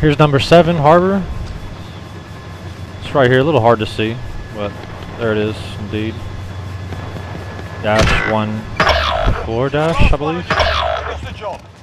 Here's number 7, Harbor. It's right here, a little hard to see, but there it is, indeed. -14 dash, I believe. Finish the job.